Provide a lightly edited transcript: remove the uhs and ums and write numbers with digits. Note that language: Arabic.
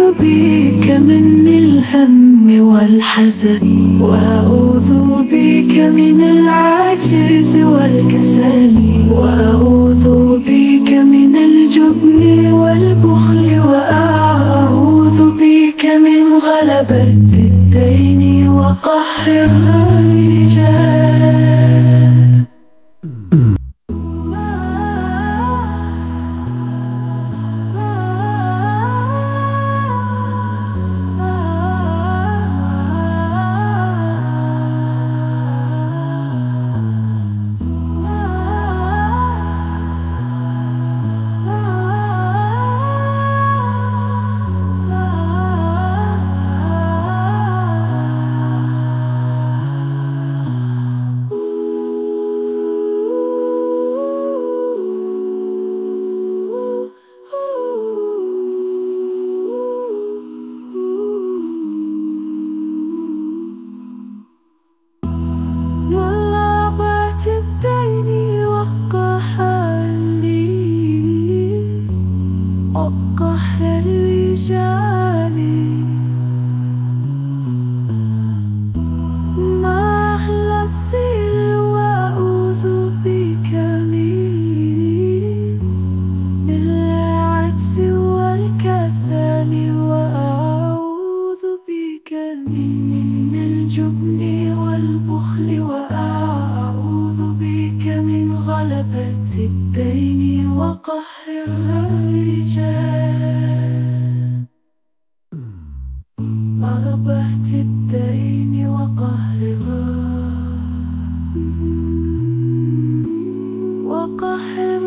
بك من الهم والحزن، وأعوذ بك من العجز والكسل، وأعوذ بك من الجبن والبخل، وأعوذ بك من غلبة الدين وقهر الرجال. وقهر الرجال ما أحلى السر، وأعوذ بك من العجز والكسل، وأعوذ بك من الجبن والبخل، وأعوذ بك من غلبة الدين وقهر الرجال. غلبة الدين وقهر